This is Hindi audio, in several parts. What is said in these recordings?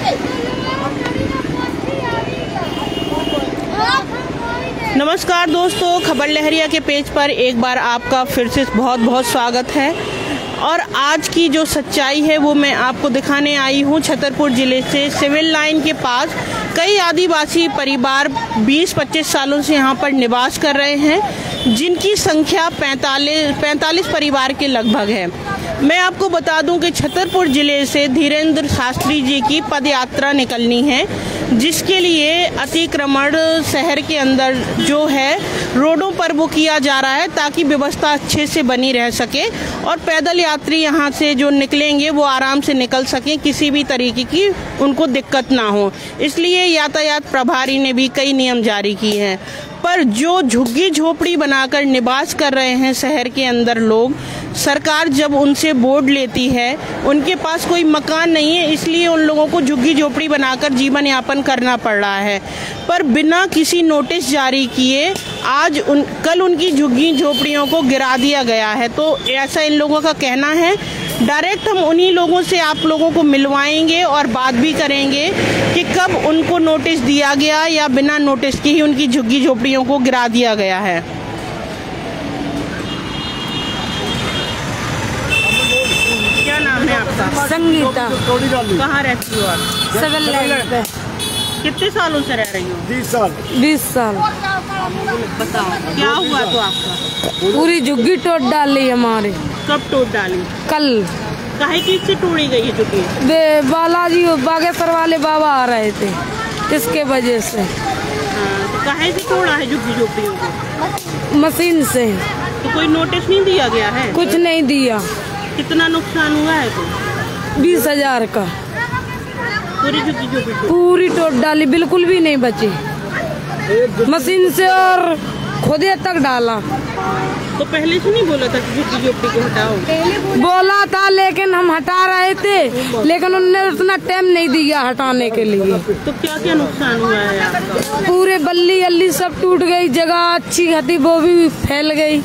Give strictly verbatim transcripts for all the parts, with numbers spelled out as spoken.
नमस्कार दोस्तों, खबर लहरिया के पेज पर एक बार आपका फिर से बहुत बहुत स्वागत है। और आज की जो सच्चाई है वो मैं आपको दिखाने आई हूँ। छतरपुर ज़िले से सिविल लाइन के पास कई आदिवासी परिवार बीस पच्चीस सालों से यहाँ पर निवास कर रहे हैं, जिनकी संख्या पैंतालीस पैंतालीस परिवार के लगभग है। मैं आपको बता दूं कि छतरपुर ज़िले से धीरेन्द्र शास्त्री जी की पद यात्रा निकलनी है, जिसके लिए अतिक्रमण शहर के अंदर जो है रोडों पर वो किया जा रहा है, ताकि व्यवस्था अच्छे से बनी रह सके और पैदल यात्री यहाँ से जो निकलेंगे वो आराम से निकल सकें, किसी भी तरीके की उनको दिक्कत ना हो। इसलिए यातायात प्रभारी ने भी कई नियम जारी किए हैं। पर जो झुग्गी झोपड़ी बनाकर निवास कर रहे हैं शहर के अंदर लोग, सरकार जब उनसे बोर्ड लेती है, उनके पास कोई मकान नहीं है, इसलिए उन लोगों को झुग्गी झोपड़ी बनाकर जीवन यापन करना पड़ रहा है। पर बिना किसी नोटिस जारी किए आज उन कल उनकी झुग्गी झोपड़ियों को गिरा दिया गया है। तो ऐसा इन लोगों का कहना है। डायरेक्ट हम उन्हीं लोगों से आप लोगों को मिलवाएंगे और बात भी करेंगे कि कब उनको नोटिस दिया गया या बिना नोटिस के ही उनकी झुग्गी झोपड़ियों को गिरा दिया गया है। क्या नाम है आपका? संगीता। कहाँ रहती हो आप? सिविल लाइन पे। कितने सालों से रह रही हो? बीस साल। बीस साल। बताओ क्या हुआ तो आपका? पूरी झुग्गी टोट डाली हमारे। कब टोट डाली? कल। काहे चीज से तोड़ी गई है झुग्गी? वे बालाजी बागेश्वर वाले बाबा आ रहे थे, इसके वजह से। हाँ, तो काहे से तोड़ा है झुग्गी झोपड़ियों को? मशीन से। तो कोई नोटिस नहीं दिया गया है? कुछ नहीं दिया। कितना नुकसान हुआ है तो? बीस हजार का। पूरी झुग्गी झोपड़ी पूरी टोट डाली, बिल्कुल भी नहीं बची मशीन से, और खुदे तक डाला। तो पहले से नहीं बोला था कि झुग्गी झोपड़ी को हटाओ? बोला था, लेकिन हम हटा रहे थे, लेकिन उन्होंने उतना टाइम नहीं दिया हटाने के लिए। तो क्या क्या नुकसान हुआ है आपका? पूरे बल्ली अल्ली सब टूट गई, जगह अच्छी खाती वो भी फैल गई,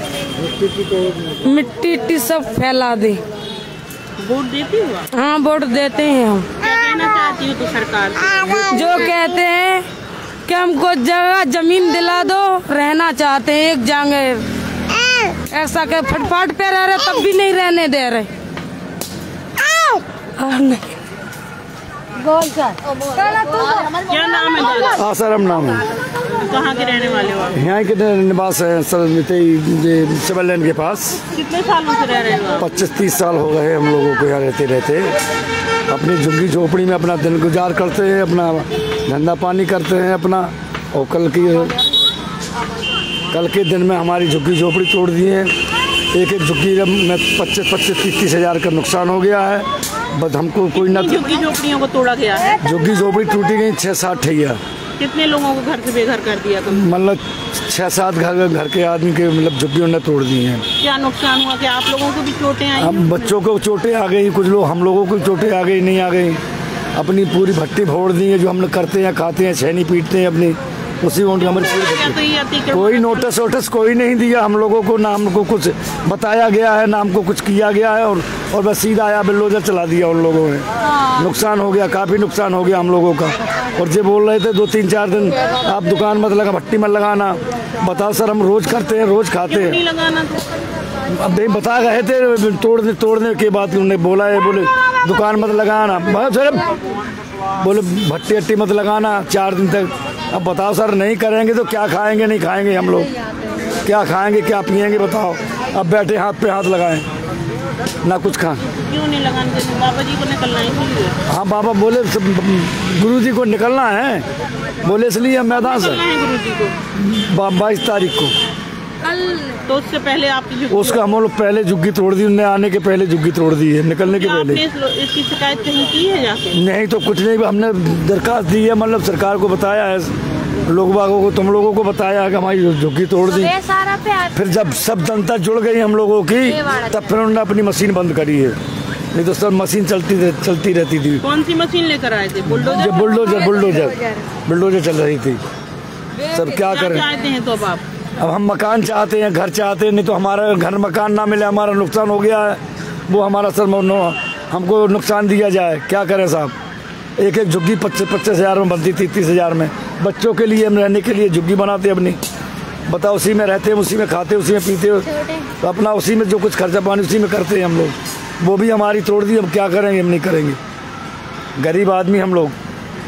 मिट्टी इट्टी सब फैला दी। वोट देती हो? हाँ, वोट देते हैं हम। क्या कहना चाहती हो तो सरकार से? जो कहते हैं कि हमको जगह जमीन दिला दो, रहना चाहते हैं एक जगह। ऐसा के फुटपाथ पे रह रहे तब भी नहीं रहने दे रहे। क्या नाम है दादा? आसाराम नाम है। कहाँ के रहने वाले हो आप? यहाँ के निवास है सिविल लाइन के पास। कितने सालों से रह रहे हो? पच्चीस तीस साल हो गए हम लोगों को यहाँ रहते रहते। अपनी झुग्गी झोपड़ी में अपना दिन गुजार करते हैं, अपना धंधा पानी करते हैं अपना। और कल की कल के दिन में हमारी झुग्गी झोपड़ी तोड़ दी है। एक एक झुग्गी में पच्चीस पच्चीस तीस तीस हजार का नुकसान हो गया है। बस हमको कोई न झुग्गी झोपड़ियों को तोड़ा गया है? झुग्गी झोपड़ी टूटी गई छः सात ठैया। कितने लोगों को घर से बेघर कर दिया तुमने? मतलब छः सात घर घर के आदमी के मतलब झुग्गियों ने तोड़ दी हैं। क्या नुकसान हुआ? क्या आप लोगों को भी चोटें आई? हम बच्चों को चोटें आ गई, कुछ लोग हम लोगों को चोटें आ गई नहीं आ गई। अपनी पूरी भट्टी फोड़ दी है, जो हम लोग करते हैं खाते हैं, छेनी पीटते हैं अपनी, उसी में हमारी पूरी। कोई नोटिस वोटिस कोई नहीं दिया हम लोगों को, ना हमको कुछ बताया गया है, ना हमको कुछ किया गया है। और और बस सीधा आया बिल्डोजर चला दिया उन लोगों ने। नुकसान हो गया, काफ़ी नुकसान हो गया हम लोगों का। और ये बोल रहे थे दो तीन चार दिन आप दुकान मत लगा, भट्टी मत लगाना। बताओ सर, हम रोज करते हैं, रोज खाते हैं। अब नहीं बता गए थे तोड़ने तोड़ने के बाद उन्होंने बोला है, बोले दुकान मत लगाना, बोले भट्टी अट्टी मत लगाना चार दिन तक। अब बताओ सर, नहीं करेंगे तो क्या खाएंगे? नहीं खाएंगे हम लोग, क्या खाएंगे क्या पिएंगे बताओ? अब बैठे हाथ पे हाथ लगाएं, ना कुछ खा। क्यों नहीं लगाने? बाबा जी को निकलना है। हाँ, बाबा बोले गुरु जी को निकलना है, बोले इसलिए मैदान से गुरु जी को बाईस तारीख को। तो उससे पहले आपकी उसका हम लोग पहले झुग्गी तोड़ दी, उन्हें आने के पहले झुग्गी तोड़ दी है, निकलने के पहले। इसकी शिकायत कहीं की है जाके? नहीं तो कुछ नहीं, हमने दरखास्त दी है, मतलब सरकार को बताया है, लोग बागों को, तुम लोगों को बताया है कि हमारी झुग्गी तोड़ दी। फिर जब सब जनता जुड़ गई हम लोगों की, तब फिर उन्होंने अपनी मशीन बंद करी है, नहीं तो सब मशीन चलती चलती रहती थी। कौन सी मशीन लेकर आए थे? बुलडोजर? बुलडोजर बुलडोजर बुलडोजर चल रही थी। सब क्या करें? चाहते हैं तो अब आप? अब हम मकान चाहते हैं, घर चाहते हैं, नहीं तो हमारा घर मकान ना मिले, हमारा नुकसान हो गया है, वो हमारा सर हमको नुकसान दिया जाए, क्या करें साहब? एक एक झुग्गी पच्चीस पच्चीस हजार में बनती, तीस तीस हजार में। बच्चों के लिए हम रहने के लिए झुग्गी बनाते अपनी, बताओ उसी में रहते हैं, उसी में खाते, उसी में पीते, तो अपना उसी में जो कुछ खर्चा पानी उसी में करते हैं हम लोग। वो भी हमारी तोड़ दी, हम क्या करेंगे, हम नहीं करेंगे, गरीब आदमी हम लोग।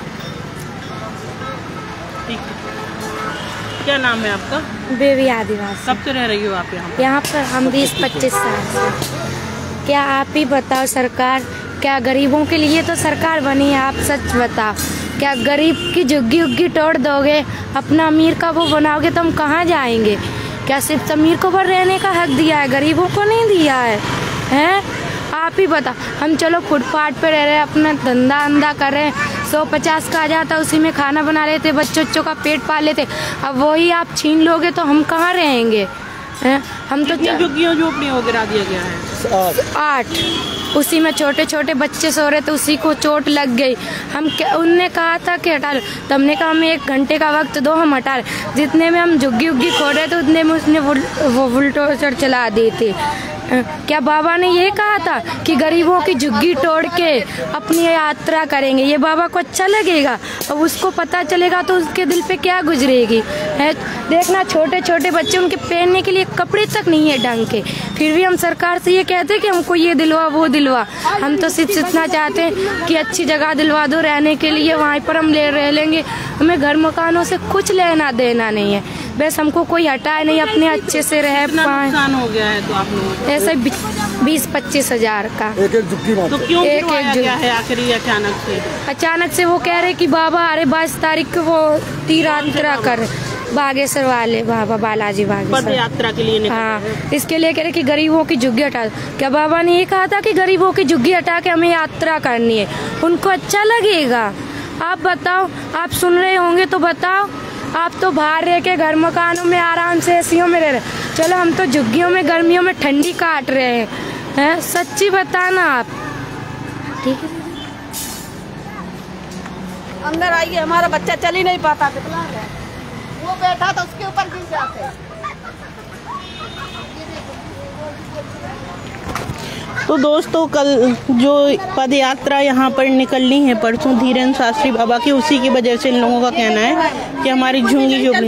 क्या नाम है आपका? बेबी आदिवासी। कब से रह रही हो आप यहाँ? यहाँ पर हम बीस पच्चीस साल से। क्या आप ही बताओ सरकार, क्या गरीबों के लिए तो सरकार बनी है, आप सच बताओ, क्या गरीब की झुग्गी उग्गी तोड़ दोगे, अपना अमीर का वो बनाओगे तो हम कहाँ जाएंगे? क्या सिर्फ अमीर को पर रहने का हक दिया है, गरीबों को नहीं दिया है? हैं आप ही बता। हम चलो फुटपाथ पे रह रहे, अपना धंधा अंधा कर रहे, सौ पचास का आ जाता, उसी में खाना बना लेते, बच्चों बच्चों का पेट पाल लेते। अब वही आप छीन लोगे तो हम कहाँ रहेंगे? हैं हम तो झुग्गियों झोपड़ियों को गिरा दिया गया है। आठ, उसी में छोटे छोटे बच्चे सो रहे थे, उसी को चोट लग गई। हम क्या, उनने कहा था कि हटा लो, तो हमने कहा हमें एक घंटे का वक्त दो, हम हटा रहे। जितने में हम झुग्गी उग्गी खोल रहे थे उतने में उसने वो बुलडोजर चला दी थी। क्या बाबा ने ये कहा था कि गरीबों की झुग्गी तोड़ के अपनी यात्रा करेंगे? ये बाबा को अच्छा लगेगा? अब उसको पता चलेगा तो उसके दिल पे क्या गुजरेगी है। देखना छोटे छोटे बच्चे, उनके पहनने के लिए कपड़े तक नहीं है ढंग के, फिर भी हम सरकार से ये कहते हैं कि हमको ये दिलवा वो दिलवा। हम तो सिर्फ इतना चाहते हैं कि अच्छी जगह दिलवा दो रहने के लिए, वहाँ पर हम ले रह लेंगे। हमें घर मकानों से कुछ लेना देना नहीं है, बस हमको कोई हटाए नहीं, अपने अच्छे से रह पाए। नुकसान हो गया है तो आप लोग ऐसे बीस पच्चीस हजार का एक एक झुग्गी तो क्यों एक एक गया है आखिरी अचानक से? अचानक से वो कह रहे कि बाबा अरे बाईस तारीख को वो तीर्थयात्रा कर बागेश्वर वाले बाबा बालाजी बागेश्वर पद यात्रा के लिए। हाँ, इसके लिए कह रहे कि गरीबों की झुग्गी हटा। क्या बाबा ने ये कहा था कि गरीबों की झुग्गी हटा के हमें यात्रा करनी है? उनको अच्छा लगेगा? आप बताओ, आप सुन रहे होंगे तो बताओ। आप तो बाहर रह के घर मकानों में आराम से एसियों में रह रहे, चलो हम तो झुग्गियों में गर्मियों में ठंडी काट रहे हैं, हैं? सच्ची बताना आप। ठीक है, अंदर आइए, हमारा बच्चा चल ही नहीं पाता, वो बैठा था उसके ऊपर गिर जाते। तो दोस्तों कल जो पद यात्रा यहाँ पर निकलनी है परसों धीरेन्द्र शास्त्री बाबा की, उसी की वजह से इन लोगों का कहना है कि हमारी झुग्गी झोपड़ी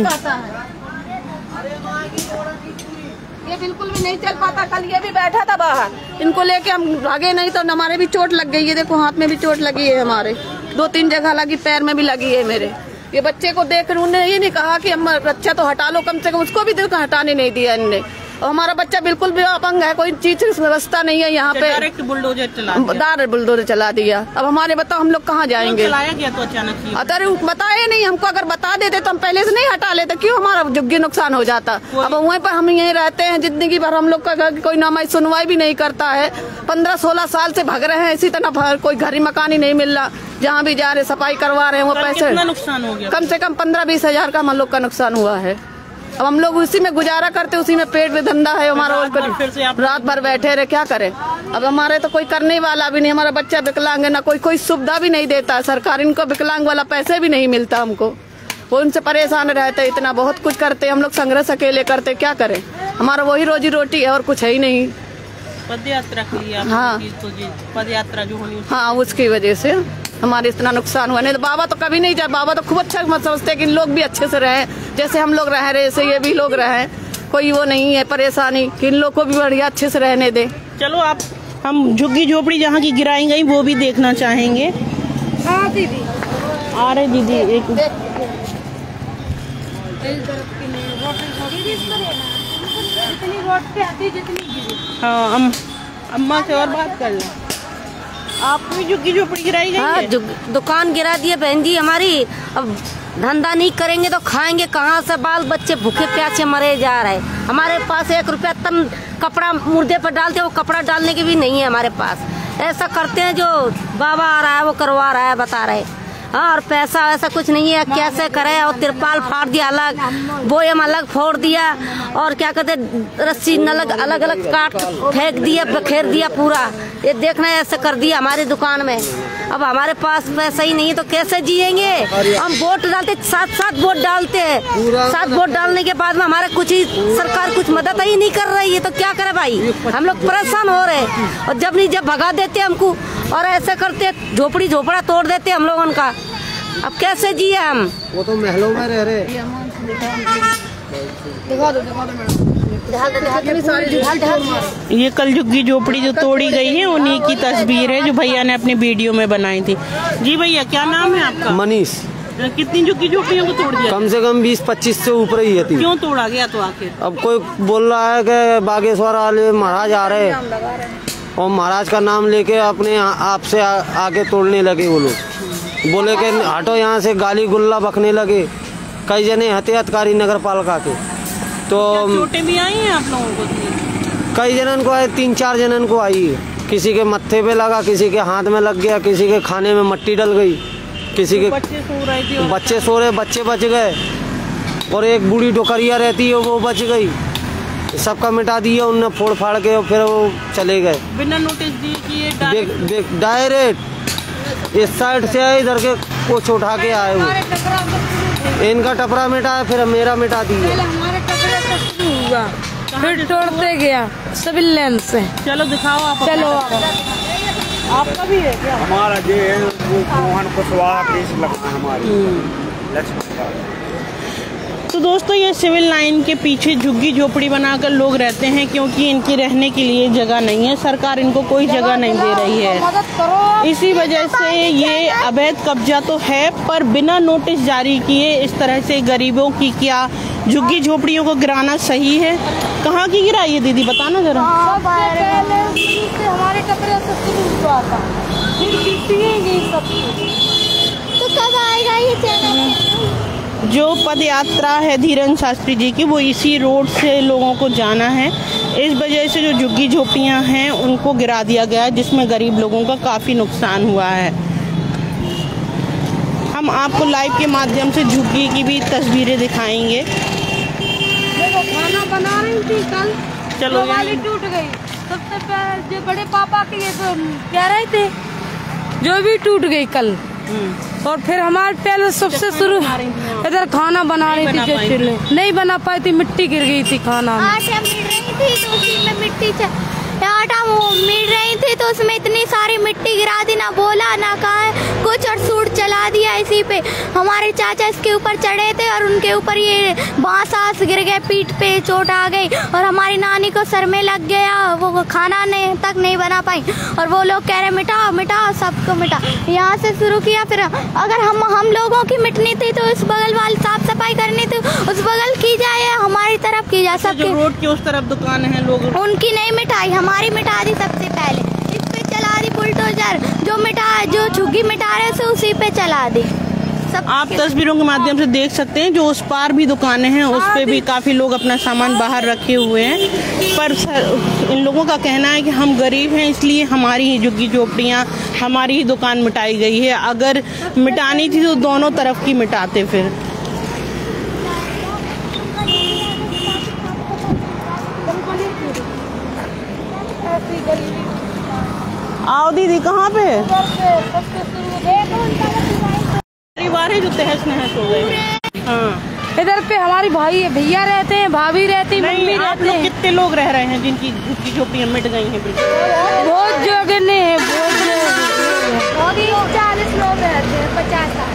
ये बिल्कुल भी नहीं चल पाता। कल ये भी बैठा था बाहर, इनको लेके हम भागे नहीं तो हमारे भी चोट लग गई है। देखो हाथ में भी चोट लगी है, हमारे दो तीन जगह लगी, पैर में भी लगी है मेरे। ये बच्चे को देख उन्होंने ये नहीं कहा कि हम बच्चा तो हटा लो, कम से कम उसको भी देखो हटाने नहीं दिया इनने। और हमारा बच्चा बिल्कुल भी अपंग है, कोई चीज की व्यवस्था नहीं है यहाँ पे, डायरेक्ट बुलडोजर चला दिया। डायरेक्ट बुलडोजर चला दिया। अब हमारे बताओ हम लोग कहाँ जाएंगे? चलाया गया तो अचानक? अरे बताए नहीं हमको, अगर बता देते तो हम पहले से नहीं हटा लेते, क्यों हमारा झुग्गी नुकसान हो जाता। अब वहीं पर हम यहीं रहते हैं जिंदगी भर, हम लोग का कोई ना हमारी सुनवाई भी नहीं करता है। पंद्रह सोलह साल से भग रहे हैं इसी तरह, कोई घर मकान ही नहीं मिल रहा। जहाँ भी जा रहे सफाई करवा रहे हैं, वो पैसे नुकसान हो गया, कम से कम पंद्रह बीस हजार का हम लोग का नुकसान हुआ है। अब हम लोग उसी में गुजारा करते, उसी में पेट में धंधा है हमारा, रात भर बैठे रहे, क्या करें? अब हमारे तो कोई करने वाला भी नहीं, हमारा बच्चा विकलांग है, ना कोई कोई सुविधा भी नहीं देता है सरकार, इनको विकलांग वाला पैसे भी नहीं मिलता हमको। वो उनसे परेशान रहते, इतना बहुत कुछ करते, हम लोग संघर्ष अकेले करते, क्या करें? हमारा वही रोजी रोटी है और कुछ है ही नहीं। पद यात्रा के लिए हाँ, पद यात्रा जो होनी, हाँ उसकी वजह से हमारे इतना नुकसान हुआ। नहीं तो बाबा तो कभी नहीं जाए, बाबा तो खूब अच्छा मत समझते कि लोग भी अच्छे से रहे, जैसे हम लोग रह रहे ऐसे ये भी लोग रहे, कोई वो नहीं है परेशानी कि इन लोग को भी बढ़िया अच्छे से रहने दे। चलो आप हम झुग्गी झोपड़ी जहाँ की गिराई गई वो भी देखना चाहेंगे। हाँ दीदी आ रहे दीदी, एक हाँ अम, अम्मा से और बात कर लें। आप भी झुग्गी झोपड़ी गिराई गई हाँ, है? दुकान गिरा दी है बहन जी हमारी। अब धंधा नहीं करेंगे तो खाएंगे कहाँ से? बाल बच्चे भूखे प्यासे मरे जा रहे। हमारे पास एक रुपया तम कपड़ा मुर्दे पर डालते, वो कपड़ा डालने की भी नहीं है हमारे पास। ऐसा करते हैं जो बाबा आ रहा है वो करवा रहा है, बता रहे। हाँ, और पैसा वैसा कुछ नहीं है, कैसे करे? और तिरपाल फाड़ दिया अलग, बोयम अलग फोड़ दिया, और क्या कहते रस्सी अलग अलग अलग काट फेंक दिया, बखेर दिया पूरा। ये देखना ऐसे कर दिया हमारी दुकान में। अब हमारे पास पैसा ही नहीं है तो कैसे जिएंगे। हम वोट डालते, सात सात वोट डालते हैं, सात वोट डालने के बाद में हमारा कुछ ही सरकार कुछ मदद ही नहीं कर रही है, तो क्या करे भाई। हम लोग परेशान हो रहे हैं और जब नहीं जब भगा देते हमको और ऐसे करते, झोपड़ी झोपड़ा तोड़ देते हम लोगों का। अब कैसे जिए हम। वो तो महलों में रह रहे। ये कल झुग्गी झोपड़ी जो तोड़ी गई है उन्हीं की तस्वीर है जो भैया ने अपनी वीडियो में बनाई थी। जी भैया, क्या नाम है आपका? मनीष। कितनी झुग्गी झोपड़ियों को तोड़ दिया? कम से कम बीस पच्चीस से ऊपर ही है। क्यों तोड़ा गया तो आखिर? अब कोई बोल रहा है कि बागेश्वर वाले महाराज आ रहे और महाराज का नाम लेके अपने आपसे आगे तोड़ने लगे। वो लोग बोले कि हटो यहाँ से, गाली गुल्ला बकने लगे। कई जने हत्याकारी नगर पालिका के। तो चोटें भी आई हैं आप लोगों को? कई जनन को आए, तीन चार जनन को आई है। किसी के मत्थे पे लगा, किसी के हाथ में लग गया, किसी के खाने में मट्टी डल गई, किसी के बच्चे सो रहे थे, बच्चे सो रहे बच्चे बच गए और एक बूढ़ी डोकरिया रहती है वो बच गई। सबका मिटा दिया उनने फोड़ फाड़ के और फिर वो चले गए बिना नोटिस दिए कि डायरेक्ट इस साइड से आए, इधर के कुछ उठा के आए। वो इनका टपरा मिटा फिर मेरा मिटा दिया, फिर तोड़ते गया सिविल लाइन से। चलो दिखाओ आप। चलो आपका भी है क्या? हमारा जो है वो मोहन कुशवाहा केस लगा हमारी लक्ष्मण। तो दोस्तों, ये सिविल लाइन के पीछे झुग्गी झोपड़ी बनाकर लोग रहते हैं क्योंकि इनकी रहने के लिए जगह नहीं है। सरकार इनको कोई जगह नहीं दे रही है। इसी वजह से ये अवैध कब्जा तो है, पर बिना नोटिस जारी किए इस तरह से गरीबों की क्या झुग्गी झोपड़ियों को गिराना सही है? कहाँ की गिराई है दीदी, बताना जरा। हमारे कपड़े तो कब आएगा ये चैनल? जो पद यात्रा है धीरेन्द्र शास्त्री जी की, वो इसी रोड से लोगों को जाना है। इस वजह से जो झुग्गी झोपड़ियां हैं उनको गिरा दिया गया, जिसमें गरीब लोगों का काफ़ी नुकसान हुआ है। हम आपको लाइव के माध्यम से झुग्गी की भी तस्वीरें दिखाएंगे। देखो, खाना बना रही थी कल, चलो वाली टूट गई। सबसे पहले जो बड़े पापा के ये तो कह रहे थे, जो भी टूट गई कल। और फिर हमारे पहले सबसे शुरू इधर खाना बना रही थी, जो नहीं बना पाई थी, मिट्टी गिर गई थी खाना में। आटा मिल रही थी तो उसी में मिट्टी आटा वो मिल रही थी तो उसमें इतनी सारी मिट्टी गिरा दी, ना बोला ना कहा कुछ, और सूट चला दिया इसी पे। हमारे चाचा इसके ऊपर चढ़े थे और उनके ऊपर ये बांस आस गिर गए, पीठ पे चोट आ गई और हमारी नानी को सर में लग गया। वो खाना नहीं तक नहीं बना पाई और वो लोग कह रहे मिटाओ मिटाओ, सबको मिटा। यहाँ से शुरू किया, फिर अगर हम हम लोगों की मिटनी थी तो उस बगल वाली साफ सफाई करनी थी, उस बगल की जाए, हमारी तरफ की जाए। सब रोड के उस तरफ दुकान है, लोग उनकी नहीं मिटाई, हमारी मिटा दी सबसे पहले। इस पे चला दी बुलडोजर, जो मिटा जो झुग्गी मिटा रहे थे उसी पे चला दी। सब आप तस्वीरों के माध्यम से देख सकते हैं, जो उस पार भी दुकानें हैं उस पे भी काफ़ी लोग अपना सामान बाहर रखे हुए हैं। पर सर, इन लोगों का कहना है कि हम गरीब हैं इसलिए हमारी ही झुग्गी झोपड़ियाँ, हमारी ही दुकान मिटाई गई है। अगर मिटानी थी तो दोनों तरफ की मिटाते। फिर आओ दीदी, कहाँ पे परिवार है जो तहस नहस हो गए? हाँ, इधर पे हमारी भाई भैया रहते हैं, भाभी रहती है, मम्मी रहते हैं। कितने लोग रह रहे हैं जिनकी झुग्गी झोपड़ियाँ मिट गई हैं? बहुत जगह ने है, बहुत चालीस लोग रहते हैं, पचास साल।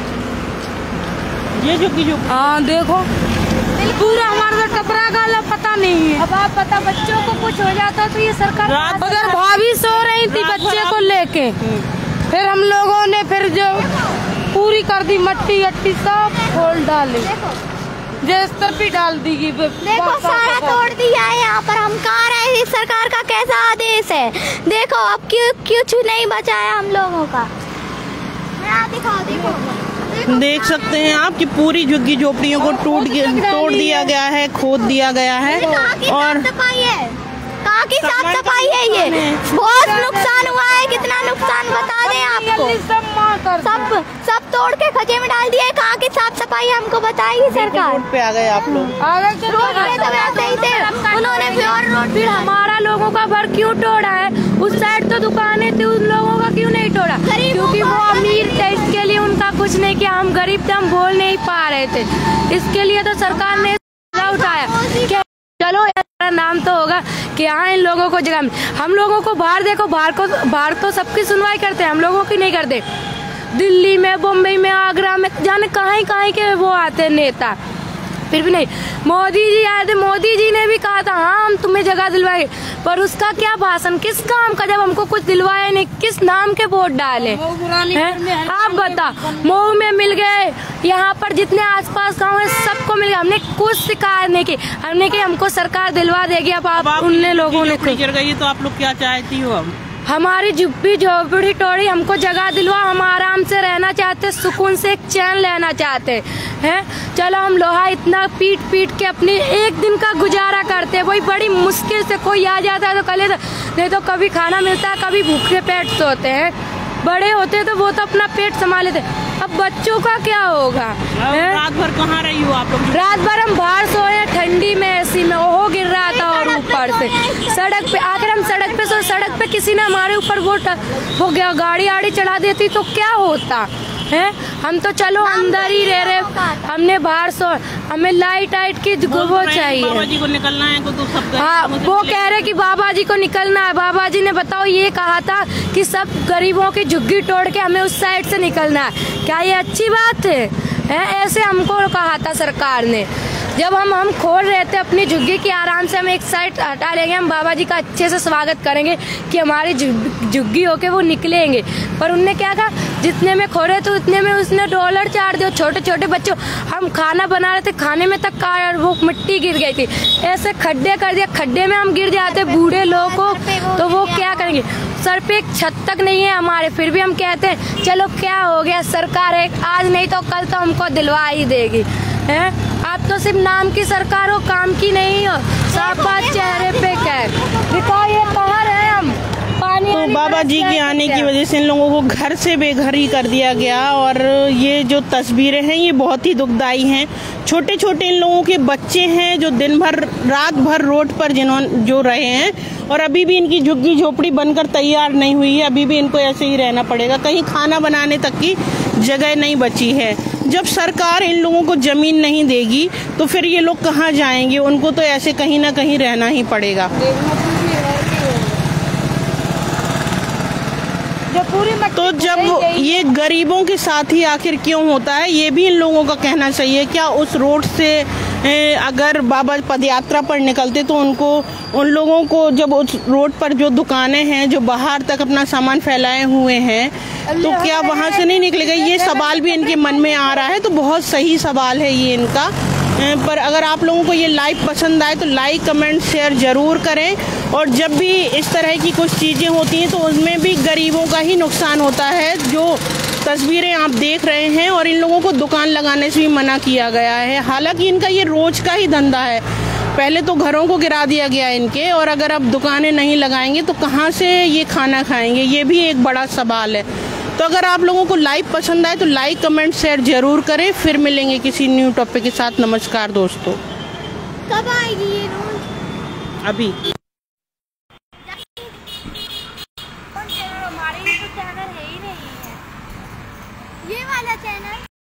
ये झुग्गी झोपड़ी, हाँ देखो पूरा हमारा तो टपरा गाला पता नहीं है। अब आप पता, बच्चों को कुछ हो जाता तो ये सरकार। उधर भाभी सो रही थी बच्चे को लेके, फिर हम लोगों ने फिर जो पूरी कर दी, मट्टी अट्टी सब खोल डाले, जिस तरफ भी डाल दी। देखो सारा तोड़ दिया है यहाँ पर। हम कहाँ रहे, इस सरकार का कैसा आदेश है? देखो अब क्यों कुछ नहीं बचाया हम लोगों का। दिखाओ, देखो देख सकते हैं आप कि पूरी झुग्गी झोपड़ियों को टूट तोड़ दिया गया है, खोद दिया गया है। और सफाई है, कहाँ की साफ सफाई है? ये बहुत नुकसान हुआ है। कितना नुकसान बता दें आपको? सब सब तोड़ के खजे में डाल दिया। कहाँ की साफ सफाई हमको बताएगी सरकार। रोड पे आ गए आप लोग। रोड पे तो वैसे ही थे, उन्होंने प्योर रोड। फिर हमारा लोगों का घर क्यों तोड़ा है? उस साइड तो दुकानें थी, उन लोगों का क्यों नहीं तोड़ा? क्योंकि वो अमीर थे, इसके लिए उनका कुछ नहीं किया। हम गरीब थे, हम बोल नहीं पा रहे थे, इसके लिए तो सरकार ने उठाया कि चलो नाम तो होगा कि हाँ इन लोगों को जगह। हम लोगों को बाहर देखो, बाहर को बाहर तो सबकी सुनवाई करते हैं, हम लोगों की नहीं करते। दिल्ली में, बम्बई में, आगरा में, जाने कहाँ कहाँ के वो आते नेता, फिर भी नहीं। मोदी जी आए थे, मोदी जी ने भी कहा था हाँ हम तुम्हें जगह दिलवाएंगे, पर उसका क्या भाषण, किस काम का? जब हमको कुछ दिलवाया नहीं, किस नाम के वोट डाले? आप बता, मऊ में मिल गए, यहाँ पर जितने आसपास गाँव है सबको मिल गया। हमने कुछ शिकायत नहीं की, हमने की हमको सरकार दिलवा देगी। अब आप, आप उनने लोगों ने गई तो आप लोग क्या चाहती हो? अब हमारी झुग्गी झोपड़ी तोड़ी, हमको जगह दिलवा, हम आराम से रहना चाहते, सुकून से एक चैन लेना चाहते हैं। चलो हम लोहा इतना पीट पीट के अपनी एक दिन का गुजारा करते हैं, वही बड़ी मुश्किल से कोई आ जाता है तो कल, नहीं तो कभी खाना मिलता है, कभी भूखे पेट सोते हैं। बड़े होते तो वो तो अपना पेट संभाल लेते, अब बच्चों का क्या होगा? रात भर कहाँ रही हो आप लोग? रात भर हम बाहर सोए, ठंडी में, एसी में, ओहो गिर रहा था और ऊपर से सड़क पे आकर हम सड़क पे सो सड़क पे किसी ने हमारे ऊपर वो हो गया गाड़ी आड़ी चढ़ा देती तो क्या होता है? हम तो चलो अंदर ही रह रहे, हमने बाहर सो, हमें लाइट आइट की वो चाहिए। बाबा जी को निकलना है तो सब। हाँ, वो कह रहे कि बाबा जी को निकलना है। बाबा जी ने बताओ ये कहा था कि सब गरीबों की झुग्गी तोड़ के हमें उस साइड से निकलना है। क्या ये अच्छी बात है? है? ऐसे हमको कहा था सरकार ने। जब हम हम खोल रहे थे अपनी झुग्गी की, आराम से हम एक साइड हटा लेंगे, हम बाबा जी का अच्छे से स्वागत करेंगे कि हमारी झुग्गी होके वो निकलेंगे। पर उनने क्या कहा, जितने में खोले तो उतने में उसने डॉलर चार दिया। छोटे छोटे बच्चों, हम खाना बना रहे थे, खाने में तक कार वो मिट्टी गिर गई थी, ऐसे खड्डे कर दिया, खड्डे में हम गिर जाते बूढ़े लोगों को, तो वो क्या करेंगे? सर पे एक छत तक नहीं है हमारे, फिर भी हम कहते हैं चलो क्या हो गया, सरकार है, आज नहीं तो कल तो हमको दिलवा ही देगी। है? आप तो सिर्फ नाम की सरकार हो, काम की नहीं हो। साफ बात चेहरे पे क्या दिखाओ, ये कहाँ रहे हम? पानी तो बाबा जी के आने की वजह से इन लोगों को घर से बेघर ही कर दिया गया। और ये जो तस्वीरें हैं ये बहुत ही दुखदाई हैं। छोटे छोटे इन लोगों के बच्चे हैं जो दिन भर रात भर रोड पर जिन्होंने जो रहे हैं, और अभी भी इनकी झुग्गी झोपड़ी बनकर तैयार नहीं हुई है। अभी भी इनको ऐसे ही रहना पड़ेगा, कहीं खाना बनाने तक की जगह नहीं बची है। जब सरकार इन लोगों को जमीन नहीं देगी तो फिर ये लोग कहाँ जाएंगे? उनको तो ऐसे कहीं ना कहीं रहना ही पड़ेगा। तो जब ये गरीबों के साथ ही आखिर क्यों होता है, ये भी इन लोगों का कहना चाहिए। क्या उस रोड से अगर बाबा पदयात्रा पर निकलते तो उनको उन लोगों को, जब उस रोड पर जो दुकानें हैं जो बाहर तक अपना सामान फैलाए हुए हैं, तो क्या वहां से नहीं निकलेगा? ये सवाल भी इनके मन में आ रहा है। तो बहुत सही सवाल है ये इनका। पर अगर आप लोगों को ये लाइव पसंद आए तो लाइक कमेंट शेयर ज़रूर करें। और जब भी इस तरह की कुछ चीज़ें होती हैं तो उसमें भी गरीबों का ही नुकसान होता है। जो तस्वीरें आप देख रहे हैं, और इन लोगों को दुकान लगाने से भी मना किया गया है। हालांकि इनका ये रोज का ही धंधा है। पहले तो घरों को गिरा दिया गया इनके, और अगर अब दुकानें नहीं लगाएंगे तो कहाँ से ये खाना खाएंगे, ये भी एक बड़ा सवाल है। तो अगर आप लोगों को लाइव पसंद आए तो लाइक कमेंट शेयर जरूर करें। फिर मिलेंगे किसी न्यू टॉपिक के साथ। नमस्कार दोस्तों। कब आएगी ये रोज? अभी।